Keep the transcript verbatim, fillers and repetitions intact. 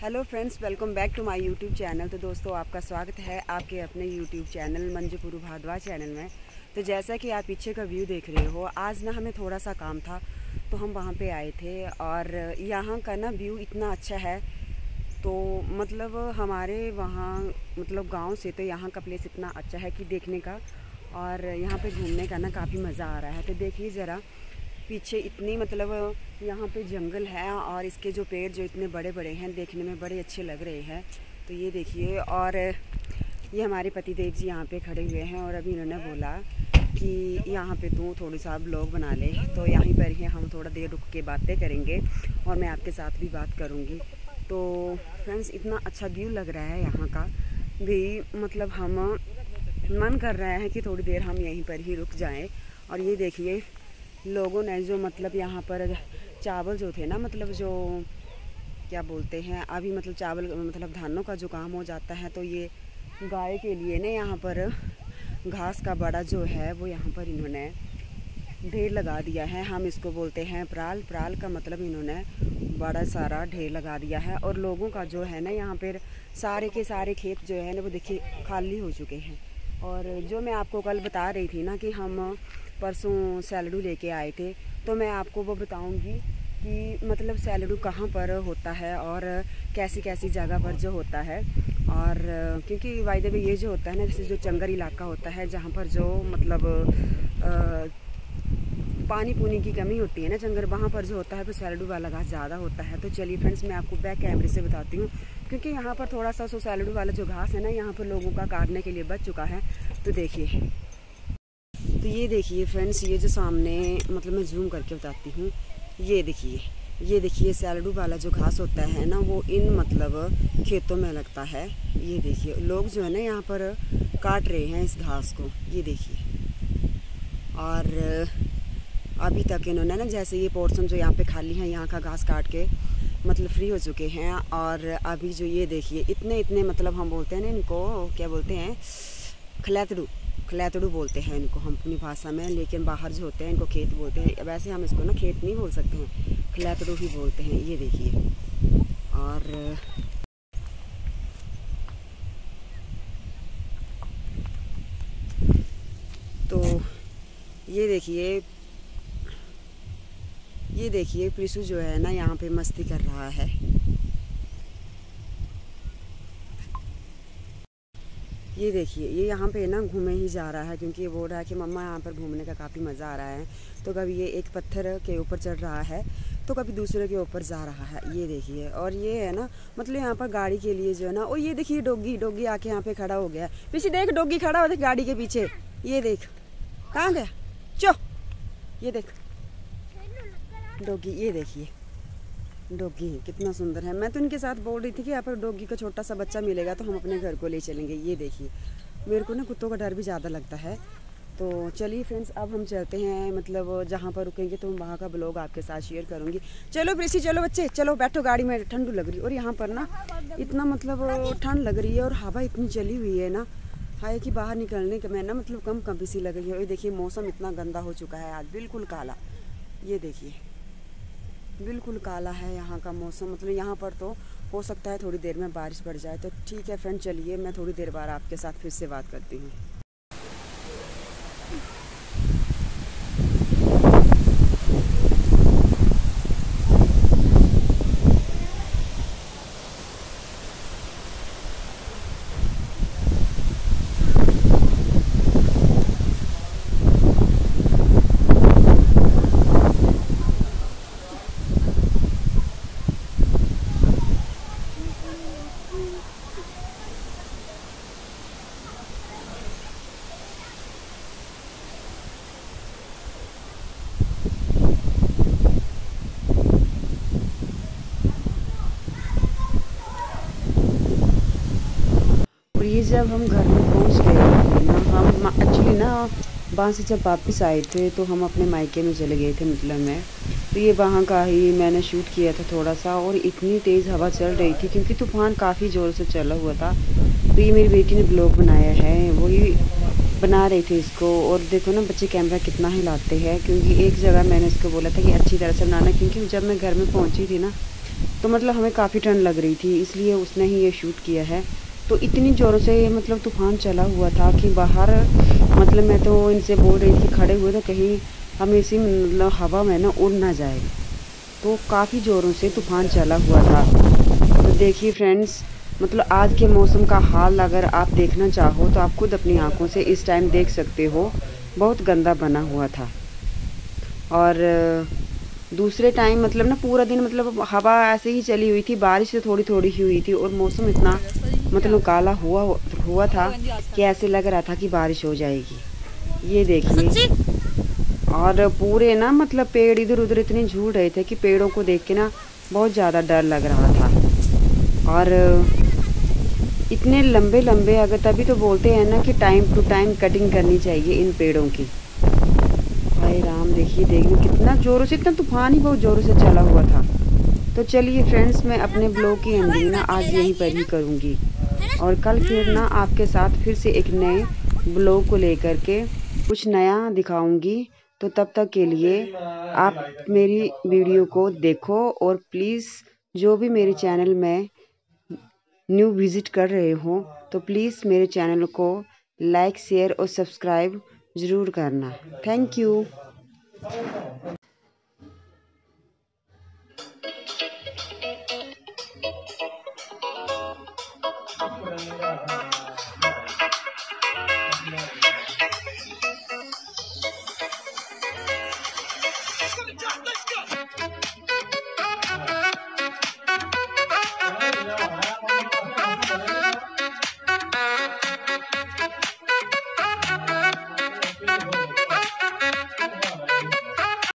Hello friends, welcome back to my YouTube channel. तो दोस्तों, आपका स्वागत है आपके अपने YouTube channel Manju Puru Bhardwaj channel में। तो जैसा कि आप पीछे का व्यू देख रहे हो, आज ना हमें थोड़ा सा काम था तो हम वहाँ पे आए थे। और यहाँ का ना व्यू इतना अच्छा है, तो मतलब हमारे वहाँ मतलब गांव से तो यहाँ का प्लेस इतना अच्छा है कि देखने का और यहाँ पे घूमने का ना काफ़ी मज़ा आ रहा है। तो देखिए ज़रा पीछे इतनी मतलब यहाँ पे जंगल है और इसके जो पेड़ जो इतने बड़े बड़े हैं, देखने में बड़े अच्छे लग रहे हैं। तो ये देखिए, और ये हमारे पतिदेव जी यहाँ पे खड़े हुए हैं और अभी इन्होंने बोला कि यहाँ पे तू थोड़ी सा ब्लॉग बना ले। तो यहीं पर ही हम थोड़ा देर रुक के बातें करेंगे और मैं आपके साथ भी बात करूँगी। तो फ्रेंड्स, इतना अच्छा व्यू लग रहा है यहाँ का भी, मतलब हम मन कर रहा है कि थोड़ी देर हम यहीं पर ही रुक जाएँ। और ये देखिए लोगों ने जो मतलब यहाँ पर चावल जो थे ना, मतलब जो क्या बोलते हैं अभी, मतलब चावल मतलब धानों का जो काम हो जाता है, तो ये गाय के लिए ना यहाँ पर घास का बड़ा जो है वो यहाँ पर इन्होंने ढेर लगा दिया है। हम इसको बोलते हैं प्राल। प्राल का मतलब इन्होंने बड़ा सारा ढेर लगा दिया है। और लोगों का जो है ना यहाँ पर सारे के सारे खेत जो है ना वो देखिए खाली हो चुके हैं। और जो मैं आपको कल बता रही थी ना कि हम परसों सैलडू लेके आए थे, तो मैं आपको वो बताऊंगी कि मतलब सैलडू कहाँ पर होता है और कैसी कैसी जगह पर जो होता है। और क्योंकि बाय द वे ये जो होता है ना, जैसे जो चंगर इलाका होता है जहाँ पर जो मतलब आ, पानी पुनी की कमी होती है ना चंगर, वहाँ पर जो होता है तो सैलडू वाला घास ज़्यादा होता है। तो चलिए फ्रेंड्स, मैं आपको बैक कैमरे से बताती हूँ, क्योंकि यहाँ पर थोड़ा सा सो सैलडू वाला जो घास है ना यहाँ पर लोगों का काटने के लिए बच चुका है। तो देखिए, तो ये देखिए फ्रेंड्स, ये जो सामने मतलब मैं जूम करके बताती हूँ, ये देखिए ये देखिए सैलडू वाला जो घास होता है ना वो इन मतलब खेतों में लगता है। ये देखिए लोग जो है ना यहाँ पर काट रहे हैं इस घास को, ये देखिए। और अभी तक इन्होंने ना जैसे ये पोर्शन जो यहाँ पे खाली है यहाँ का घास काट के मतलब फ्री हो चुके हैं। और अभी जो ये देखिए इतने इतने मतलब हम बोलते हैं ना इनको, क्या बोलते हैं, खलैतड़ू खलैतड़ू बोलते हैं इनको हम अपनी भाषा में, लेकिन बाहर जो होते हैं इनको खेत बोलते हैं। वैसे हम इसको ना खेत नहीं बोल सकते हैं, खलैतड़ू ही बोलते हैं। ये देखिए, और तो ये देखिए ये देखिए प्रिसू जो है ना यहाँ पे मस्ती कर रहा है। ये देखिए ये यहाँ पे ना घूमे ही जा रहा है, क्योंकि ये बोल रहा है कि मम्मा यहाँ पर घूमने का काफ़ी मज़ा आ रहा है। तो कभी ये एक पत्थर के ऊपर चढ़ रहा है तो कभी दूसरे के ऊपर जा रहा है। ये देखिए, और ये है ना मतलब यहाँ पर गाड़ी के लिए जो है ना, और ये देखिए डॉगी डॉगी आके यहाँ पे खड़ा हो गया। पीछे देख, डॉगी खड़ा हो देख गाड़ी के पीछे। ये देख कहाँ गया, चो ये देख डॉगी। ये देखिए डॉगी कितना सुंदर है। मैं तो इनके साथ बोल रही थी कि यहाँ पर डॉगी का छोटा सा बच्चा मिलेगा तो हम अपने घर को ले चलेंगे। ये देखिए, मेरे को ना कुत्तों का डर भी ज़्यादा लगता है। तो चलिए फ्रेंड्स, अब हम चलते हैं, मतलब जहाँ पर रुकेंगे तो वहाँ का ब्लॉग आपके साथ शेयर करूँगी। चलो प्रीसी, चलो बच्चे, चलो बैठो गाड़ी में, ठंडू लग रही है। और यहाँ पर ना इतना मतलब ठंड लग रही है और हवा इतनी चली हुई है ना, है कि बाहर निकलने के मैं ना मतलब कम कम सी लग रही है। और देखिए मौसम इतना गंदा हो चुका है आज, बिल्कुल काला। ये देखिए बिल्कुल काला है यहाँ का मौसम। मतलब यहाँ पर तो हो सकता है थोड़ी देर में बारिश पड़ जाए। तो ठीक है फ्रेंड, चलिए मैं थोड़ी देर बाद आपके साथ फिर से बात करती हूँ। ये जब हम घर में पहुंच गए थे ना, हम एक्चुअली ना वहाँ से जब वापस आए थे तो हम अपने मायके में चले गए थे मतलब में। तो ये वहाँ का ही मैंने शूट किया था थोड़ा सा। और इतनी तेज़ हवा चल रही थी क्योंकि तूफान काफ़ी ज़ोर से चला हुआ था। तो ये मेरी बेटी ने ब्लॉग बनाया है, वही बना रही थी इसको। और देखो ना बच्चे कैमरा कितना हिलाते हैं, क्योंकि एक जगह मैंने इसको बोला था कि अच्छी तरह से बनाना, क्योंकि जब मैं घर में पहुँची थी ना तो मतलब हमें काफ़ी ठंड लग रही थी, इसलिए उसने ही ये शूट किया है। तो इतनी ज़ोरों से ये मतलब तूफ़ान चला हुआ था कि बाहर मतलब मैं तो इनसे बोल रही थी खड़े हुए तो कहीं हम इसी मतलब हवा में ना उड़ ना जाए। तो काफ़ी ज़ोरों से तूफ़ान चला हुआ था। तो देखिए फ्रेंड्स, मतलब आज के मौसम का हाल अगर आप देखना चाहो तो आप खुद अपनी आंखों से इस टाइम देख सकते हो, बहुत गंदा बना हुआ था। और दूसरे टाइम मतलब ना पूरा दिन मतलब हवा ऐसे ही चली हुई थी, बारिश से थोड़ी थोड़ी ही हुई थी और मौसम इतना मतलब काला हुआ हुआ था कि ऐसे लग रहा था कि बारिश हो जाएगी। ये देखिए, और पूरे ना मतलब पेड़ इधर उधर इतने झूल रहे थे कि पेड़ों को देख के ना बहुत ज़्यादा डर लग रहा था। और इतने लंबे लंबे, अगर तभी तो बोलते हैं ना कि टाइम टू टाइम कटिंग करनी चाहिए इन पेड़ों की। हाय राम, देखिए देखिए कितना ज़ोरों से, इतना तूफान ही बहुत ज़ोरों से चला हुआ था। तो चलिए फ्रेंड्स, मैं अपने ब्लॉग की एंडिंग ना आज यहीं पर ही करूँगी और कल फिर ना आपके साथ फिर से एक नए ब्लॉग को लेकर के कुछ नया दिखाऊंगी। तो तब तक के लिए आप मेरी वीडियो को देखो और प्लीज़ जो भी मेरे चैनल में न्यू विज़िट कर रहे हो तो प्लीज़ मेरे चैनल को लाइक शेयर और सब्सक्राइब ज़रूर करना। Thank you.